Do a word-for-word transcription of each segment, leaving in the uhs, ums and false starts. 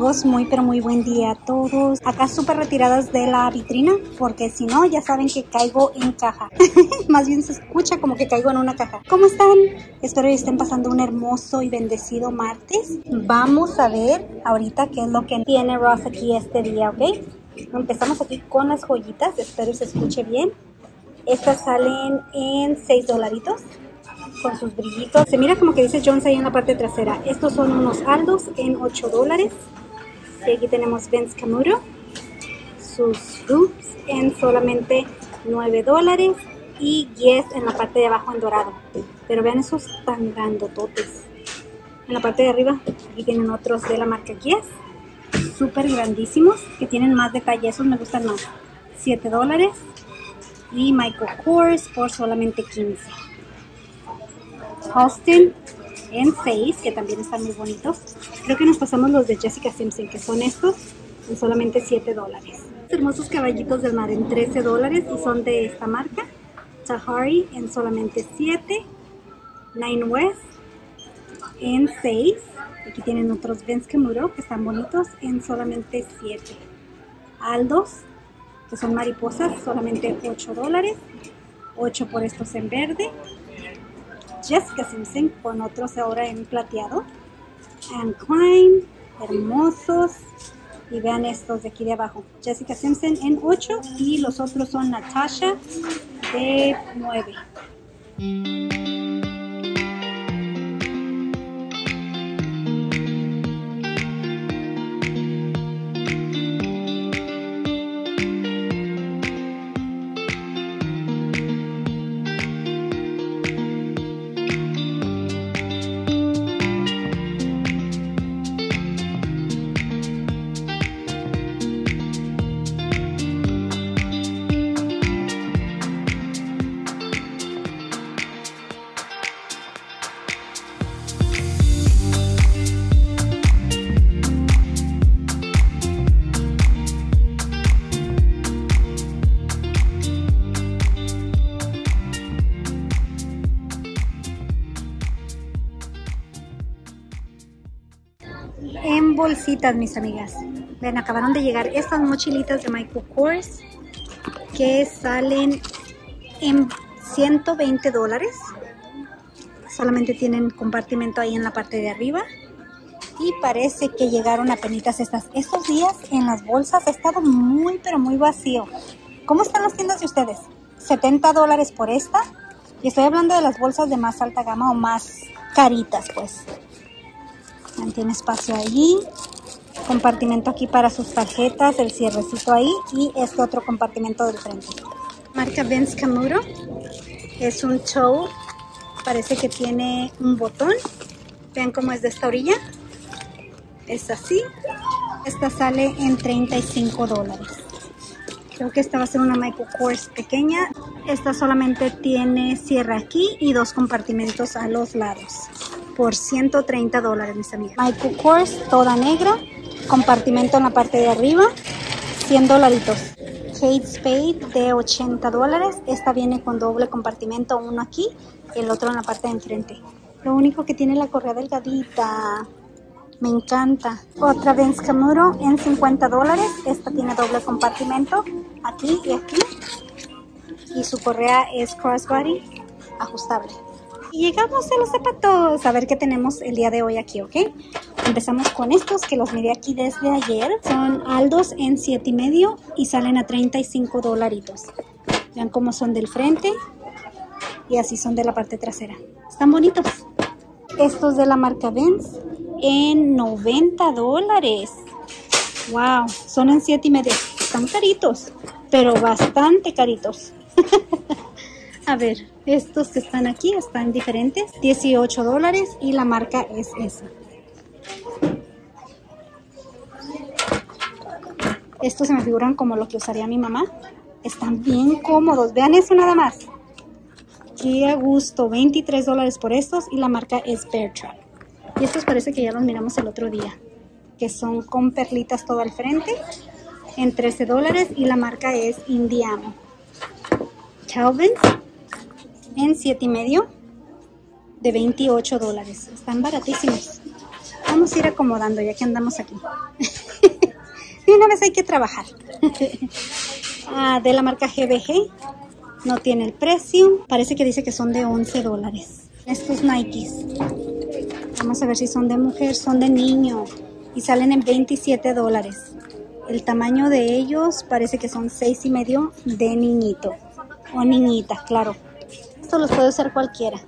amigos, muy pero muy buen día a todos. Acá súper retiradas de la vitrina porque si no ya saben que caigo en caja. Más bien se escucha como que caigo en una caja. ¿Cómo están? Espero que estén pasando un hermoso y bendecido martes. Vamos a ver ahorita qué es lo que tiene Ross aquí este día, ¿ok? Empezamos aquí con las joyitas, espero se escuche bien. Estas salen en seis dolaritos. Con sus brillitos. Se mira como que dice Jones ahí en la parte trasera. Estos son unos Aldos en ocho dólares. Y aquí tenemos Vince Camuto. Sus hoops en solamente nueve dólares. Y Guess en la parte de abajo en dorado. Pero vean esos tan grandototes. En la parte de arriba, aquí tienen otros de la marca Guess. Súper grandísimos. Que tienen más detalle. Esos me gustan más. siete dólares. Y Michael Kors por solamente quince. Austin en seis, que también están muy bonitos. Creo que nos pasamos los de Jessica Simpson, que son estos, en solamente siete dólares. Hermosos caballitos del mar en trece dólares y son de esta marca. Tahari en solamente siete. Nine West en seis. Aquí tienen otros Vince Camuto que están bonitos en solamente siete. Aldos, que son mariposas, solamente ocho dólares. ocho por estos en verde. Jessica Simpson con otros ahora en plateado. Anne Klein, hermosos. Y vean estos de aquí de abajo. Jessica Simpson en ocho y los otros son Natasha de nueve. En bolsitas, mis amigas. Ven, acabaron de llegar estas mochilitas de Michael Kors que salen en ciento veinte dólares. Solamente tienen compartimento ahí en la parte de arriba. Y parece que llegaron apenitas estas. Estos días en las bolsas ha estado muy pero muy vacío. ¿Cómo están las tiendas de ustedes? setenta dólares por esta. Y estoy hablando de las bolsas de más alta gama o más caritas, pues. Tiene espacio allí, compartimento aquí para sus tarjetas, el cierrecito ahí y este otro compartimento del frente. Marca Vince Camuto, es un toe, parece que tiene un botón. Vean cómo es de esta orilla, es así. Esta sale en treinta y cinco dólares. Creo que esta va a ser una Michael Kors pequeña. Esta solamente tiene cierre aquí y dos compartimentos a los lados. Por ciento treinta dólares, mis amigas. Michael Kors, toda negra. Compartimento en la parte de arriba. cien dolaritos. Kate Spade de ochenta dólares. Esta viene con doble compartimento. Uno aquí y el otro en la parte de enfrente. Lo único que tiene la correa delgadita. Me encanta. Otra Vince Camuto en cincuenta dólares. Esta tiene doble compartimento. Aquí y aquí. Y su correa es crossbody ajustable. Y llegamos a los zapatos. A ver qué tenemos el día de hoy aquí, ¿ok? Empezamos con estos que los miré aquí desde ayer. Son Aldos en siete y medio y salen a treinta y cinco dolaritos. Vean cómo son del frente y así son de la parte trasera. Están bonitos. Estos de la marca Vince en noventa dólares. Wow, son en siete y medio. Están caritos, pero bastante caritos. A ver, estos que están aquí están diferentes. dieciocho dólares y la marca es esa. Estos se me figuran como lo que usaría mi mamá. Están bien cómodos. Vean eso nada más. Qué a gusto. veintitrés dólares por estos y la marca es Bear Trap. Y estos parece que ya los miramos el otro día. Que son con perlitas todo al frente. En trece dólares y la marca es Indiana. Calvin en siete y medio de veintiocho dólares. Están baratísimos. Vamos a ir acomodando ya que andamos aquí. Y una vez hay que trabajar. Ah, de la marca G B G. No tiene el precio. Parece que dice que son de once dólares. Estos Nikes. Vamos a ver si son de mujer, son de niño. Y salen en veintisiete dólares. El tamaño de ellos parece que son seis y medio de niñito. O niñita, claro. Esto los puede usar cualquiera.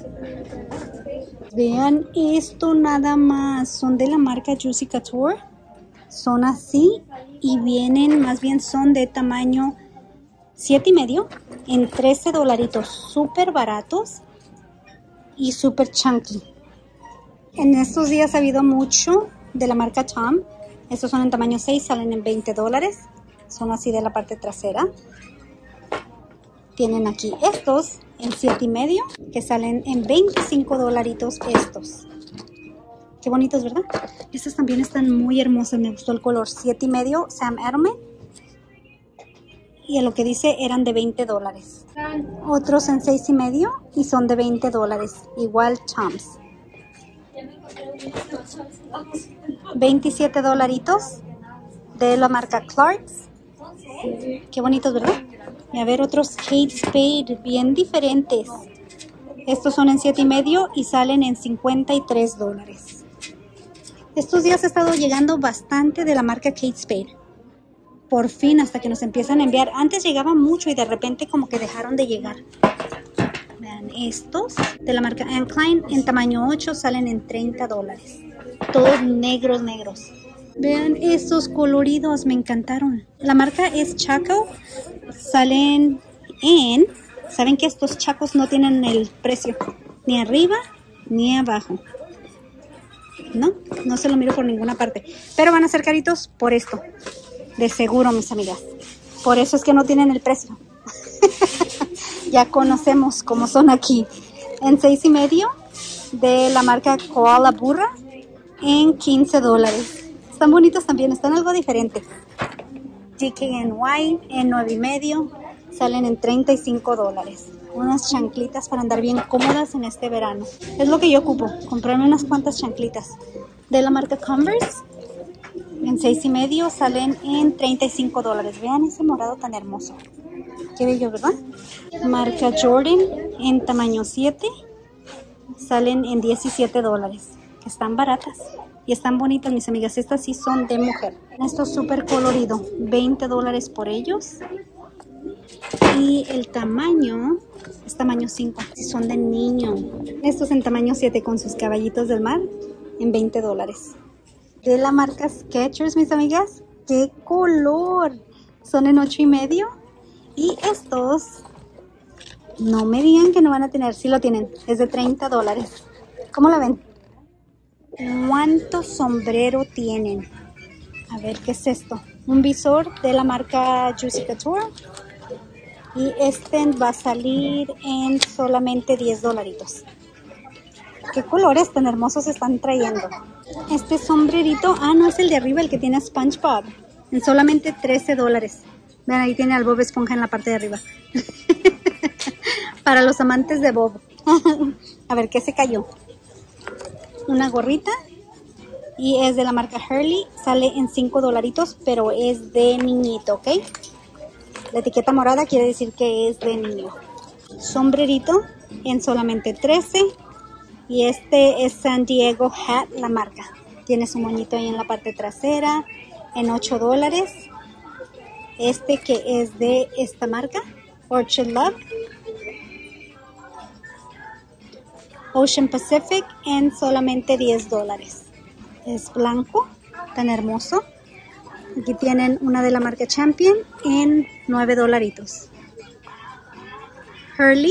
Vean esto nada más. Son de la marca Juicy Couture. Son así. Y vienen, más bien son de tamaño siete y medio. En trece dolaritos. Súper baratos. Y súper chunky. En estos días ha habido mucho de la marca Tom. Estos son en tamaño seis, salen en veinte dólares. Son así de la parte trasera. Tienen aquí estos en siete y medio, que salen en veinticinco dolaritos estos. Qué bonitos, ¿verdad? Estos también están muy hermosos. Me gustó el color. siete y medio, Sam Edelman. Y a lo que dice eran de veinte dólares. Otros en seis y medio y son de veinte dólares. Igual Toms. veintisiete dolaritos de la marca Clarks. Qué bonitos, ¿verdad? Y a ver otros Kate Spade bien diferentes. Estos son en siete y medio y salen en cincuenta y tres dólares. Estos días ha estado llegando bastante de la marca Kate Spade. Por fin, hasta que nos empiezan a enviar. Antes llegaba mucho y de repente como que dejaron de llegar. Vean, estos de la marca Anne Klein en tamaño ocho salen en treinta dólares. Todos negros, negros. Vean estos coloridos, me encantaron. La marca es Chaco. Salen en... Saben que estos chacos no tienen el precio. Ni arriba, ni abajo. No, no se lo miro por ninguna parte. Pero van a ser caritos por esto. De seguro, mis amigas. Por eso es que no tienen el precio. Ya conocemos cómo son aquí. En seis y medio de la marca Koala Burra en quince dólares. Están bonitos también, están algo diferente. D K N Y en nueve y medio salen en treinta y cinco dólares. Unas chanclitas para andar bien cómodas en este verano. Es lo que yo ocupo, comprarme unas cuantas chanclitas. De la marca Converse en seis y medio salen en treinta y cinco dólares. Vean ese morado tan hermoso. Qué bello, ¿verdad? Marca Jordan en tamaño siete salen en diecisiete dólares. Que están baratas y están bonitas, mis amigas. Estas sí son de mujer. Esto es súper colorido. veinte dólares por ellos. Y el tamaño es tamaño cinco. Si son de niño. Estos en tamaño siete con sus caballitos del mar en veinte dólares. De la marca Skechers, mis amigas. ¡Qué color! Son en ocho y medio. Y estos, no me digan que no van a tener. Sí lo tienen. Es de treinta dólares. ¿Cómo la ven? ¿Cuánto sombrero tienen? A ver, ¿qué es esto? Un visor de la marca Juicy Couture. Y este va a salir en solamente diez dolaritos. ¿Qué colores tan hermosos están trayendo? Este sombrerito, ah, no es el de arriba, el que tiene a SpongeBob. En solamente trece dólares. Vean, ahí tiene al Bob Esponja en la parte de arriba. Para los amantes de Bob. A ver, ¿qué se cayó? Una gorrita. Y es de la marca Hurley. Sale en cinco dolaritos, pero es de niñito, ¿ok? La etiqueta morada quiere decir que es de niño. Sombrerito en solamente trece. Y este es San Diego Hat, la marca. Tiene su moñito ahí en la parte trasera. En ocho dólares. Este que es de esta marca, Orchid Love. Ocean Pacific en solamente diez dólares. Es blanco, tan hermoso. Aquí tienen una de la marca Champion en nueve dolaritos. Hurley,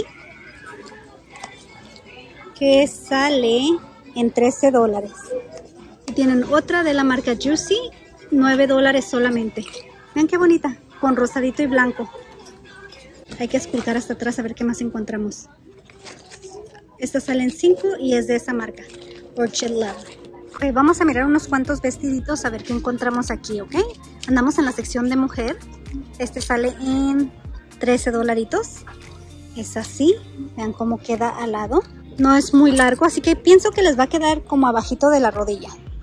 que sale en trece dólares. Y tienen otra de la marca Juicy, nueve dólares solamente. Vean qué bonita, con rosadito y blanco. Hay que esculcar hasta atrás a ver qué más encontramos. Esta sale en cinco y es de esa marca, Orchid Love. Okay, vamos a mirar unos cuantos vestiditos a ver qué encontramos aquí, ¿ok? Andamos en la sección de mujer. Este sale en trece dolaritos. Es así. Vean cómo queda al lado. No es muy largo, así que pienso que les va a quedar como abajito de la rodilla.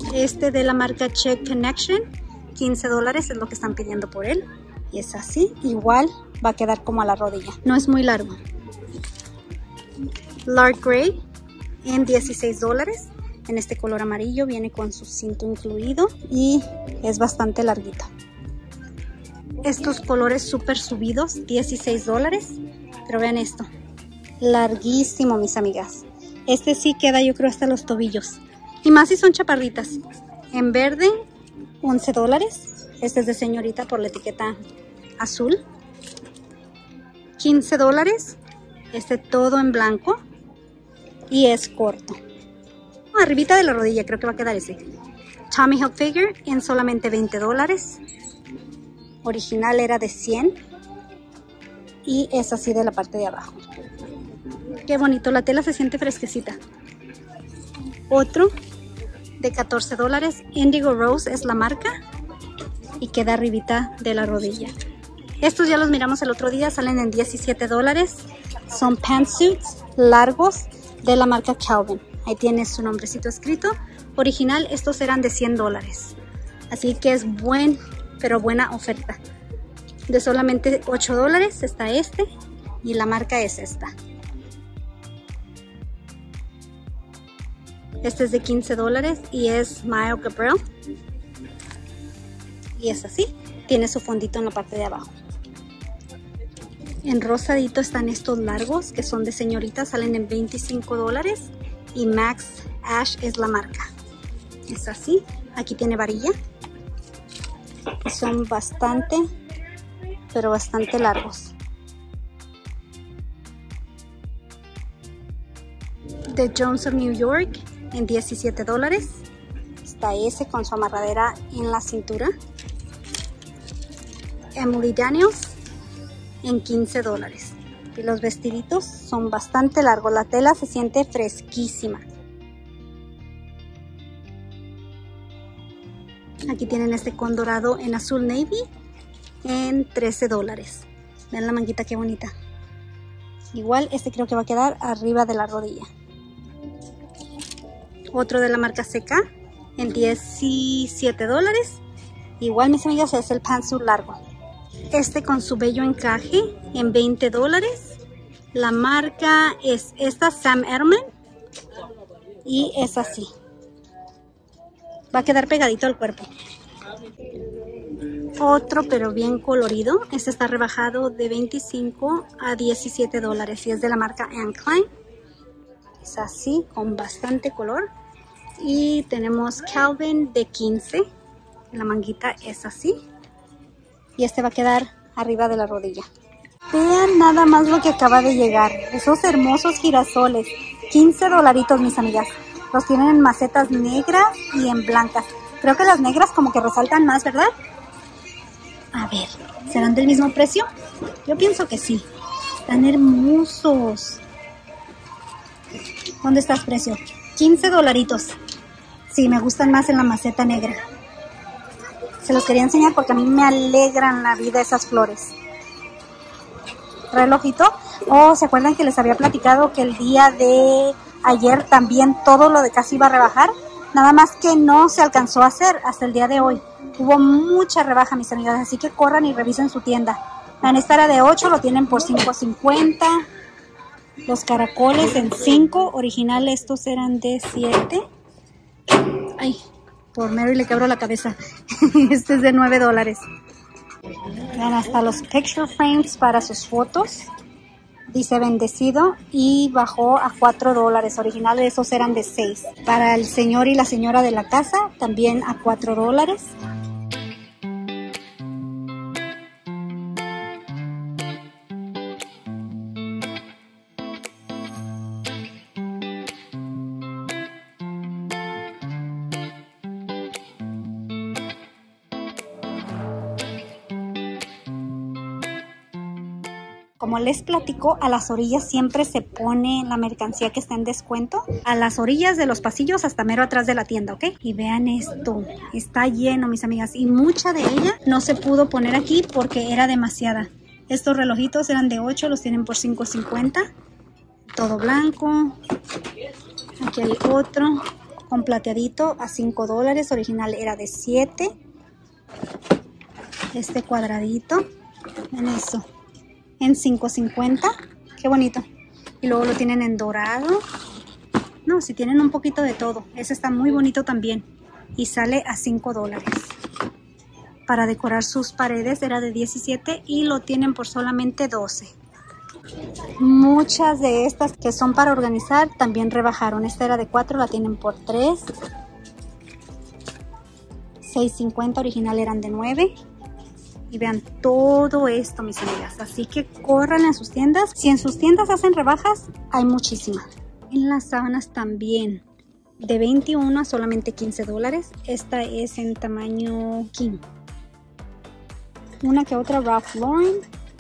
Este de la marca Check Connection, quince dólares es lo que están pidiendo por él. Y es así, igual va a quedar como a la rodilla. No es muy largo. Lark Gray en dieciséis dólares. En este color amarillo, viene con su cinto incluido y es bastante larguito. Estos colores súper subidos, dieciséis dólares. Pero vean esto, larguísimo, mis amigas. Este sí queda, yo creo, hasta los tobillos. Y más si son chaparritas. En verde, once dólares. Este es de señorita por la etiqueta azul. quince dólares. Este todo en blanco. Y es corto. Arribita de la rodilla, creo que va a quedar ese. Tommy Hilfiger en solamente veinte dólares. Original era de cien. Y es así de la parte de abajo. Qué bonito, la tela se siente fresquecita. Otro de catorce dólares. Indigo Rose es la marca. Y queda arribita de la rodilla. Estos ya los miramos el otro día, salen en diecisiete dólares. Son pantsuits largos de la marca Calvin. Ahí tiene su nombrecito escrito. Original, estos eran de cien dólares. Así que es buen, pero buena oferta. De solamente ocho dólares está este. Y la marca es esta. Este es de quince dólares y es Mayo Gabriel. Y es así. Tiene su fondito en la parte de abajo. En rosadito están estos largos que son de señorita. Salen en veinticinco dólares. Y Max Ash es la marca. Es así. Aquí tiene varilla. Y son bastante, pero bastante largos. De Jones of New York en diecisiete dólares. Está ese con su amarradera en la cintura. Emily Daniels en quince dólares. Y los vestiditos son bastante largos. La tela se siente fresquísima. Aquí tienen este con dorado en azul navy en trece dólares. Vean la manguita qué bonita. Igual este creo que va a quedar arriba de la rodilla. Otro de la marca C K en diecisiete dólares. Igual, mis amigas, es el pantsuit largo. Este con su bello encaje en veinte dólares. La marca es esta, Sam Edelman. Y es así. Va a quedar pegadito al cuerpo. Otro, pero bien colorido. Este está rebajado de veinticinco a diecisiete dólares. Y es de la marca Anne Klein. Es así, con bastante color. Y tenemos Calvin de quince. La manguita es así. Y este va a quedar arriba de la rodilla. Vean nada más lo que acaba de llegar. Esos hermosos girasoles. quince dolaritos, mis amigas. Los tienen en macetas negras y en blancas. Creo que las negras como que resaltan más, ¿verdad? A ver, ¿serán del mismo precio? Yo pienso que sí. Están hermosos. ¿Dónde está el precio? quince dolaritos. Sí, me gustan más en la maceta negra. Se los quería enseñar porque a mí me alegran la vida esas flores. Relojito. Oh, ¿se acuerdan que les había platicado que el día de ayer también todo lo de casa iba a rebajar? Nada más que no se alcanzó a hacer hasta el día de hoy. Hubo mucha rebaja, mis amigas, así que corran y revisen su tienda. La esta era de ocho, lo tienen por cinco cincuenta. Los caracoles en cinco. Original estos eran de siete. Ay, por Mary le quebró la cabeza. Este es de nueve dólares. Vean, hasta los picture frames para sus fotos. Dice bendecido y bajó a cuatro dólares. Original esos eran de seis. Para el señor y la señora de la casa también a cuatro dólares. Como les platico, a las orillas siempre se pone la mercancía que está en descuento. A las orillas de los pasillos hasta mero atrás de la tienda, ¿ok? Y vean esto, está lleno, mis amigas. Y mucha de ella no se pudo poner aquí porque era demasiada. Estos relojitos eran de ocho, los tienen por cinco cincuenta. Todo blanco. Aquí hay otro con plateadito a cinco dólares. Original era de siete. Este cuadradito, ven eso, en cinco cincuenta. Qué bonito. Y luego lo tienen en dorado. No, si tienen un poquito de todo. Ese está muy bonito también. Y sale a cinco dólares. Para decorar sus paredes era de diecisiete y lo tienen por solamente doce. Muchas de estas que son para organizar también rebajaron. Esta era de cuatro, la tienen por tres. seis cincuenta, original eran de nueve. Y vean todo esto, mis amigas. Así que corran a sus tiendas. Si en sus tiendas hacen rebajas, hay muchísimas. En las sábanas también. De veintiuno a solamente quince dólares. Esta es en tamaño king. Una que otra Ralph Lauren.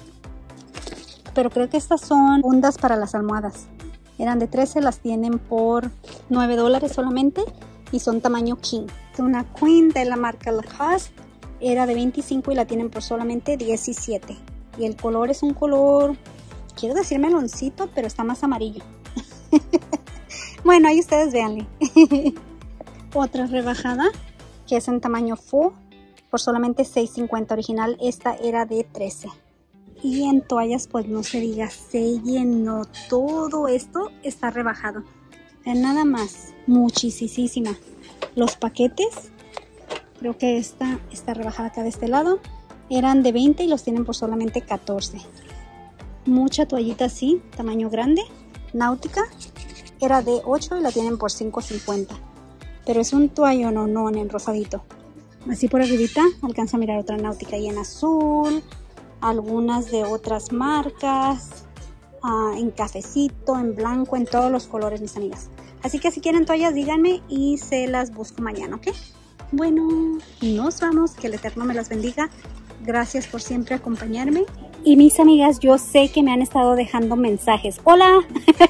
Pero creo que estas son fundas para las almohadas. Eran de trece, las tienen por nueve dólares solamente. Y son tamaño king. Una queen de la marca Lacoste. Era de veinticinco y la tienen por solamente diecisiete. Y el color es un color, quiero decir meloncito, pero está más amarillo. Bueno, ahí ustedes véanle. Otra rebajada que es en tamaño full por solamente seis cincuenta. Original esta era de trece. Y en toallas pues no se diga, se llenó. Todo esto está rebajado. Vean nada más, muchísima. Los paquetes, creo que esta está rebajada acá de este lado, eran de veinte y los tienen por solamente catorce. Mucha toallita así, tamaño grande, náutica, era de ocho y la tienen por cinco cincuenta. Pero es un toallón no, no, en rosadito. Así por arribita alcanza a mirar otra náutica y en azul, algunas de otras marcas, uh, en cafecito, en blanco, en todos los colores, mis amigas. Así que si quieren toallas, díganme y se las busco mañana, ¿ok? Bueno, nos vamos. Que el Eterno me las bendiga. Gracias por siempre acompañarme. Y mis amigas, yo sé que me han estado dejando mensajes. ¡Hola!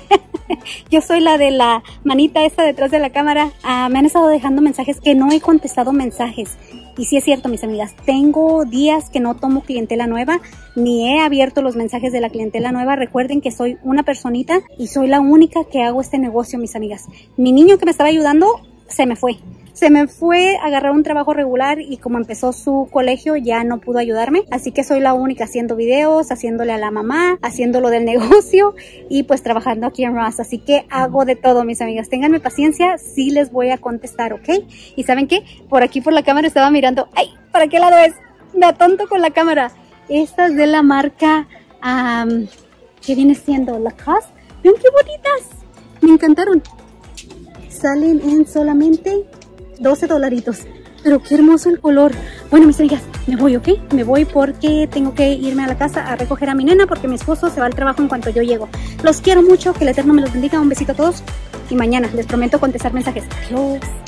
Yo soy la de la manita esta detrás de la cámara. Uh, me han estado dejando mensajes que no he contestado mensajes. Y sí es cierto, mis amigas, tengo días que no tomo clientela nueva, ni he abierto los mensajes de la clientela nueva. Recuerden que soy una personita y soy la única que hago este negocio, mis amigas. Mi niño que me estaba ayudando se me fue. Se me fue a agarrar un trabajo regular y como empezó su colegio ya no pudo ayudarme. Así que soy la única haciendo videos, haciéndole a la mamá, haciéndolo del negocio y pues trabajando aquí en Ross. Así que hago de todo, mis amigas. Ténganme paciencia, sí les voy a contestar, ¿ok? Y ¿saben qué? Por aquí por la cámara estaba mirando. ¡Ay! ¿Para qué lado es? Me atonto con la cámara. Estas de la marca, um, ¿qué viene siendo? Lacoste. ¡Vean qué bonitas! Me encantaron. Salen en solamente doce dolaritos. Pero qué hermoso el color. Bueno, mis amigas, me voy, ¿ok? Me voy porque tengo que irme a la casa a recoger a mi nena porque mi esposo se va al trabajo en cuanto yo llego. Los quiero mucho, que el Eterno me los bendiga. Un besito a todos y mañana les prometo contestar mensajes. Adiós.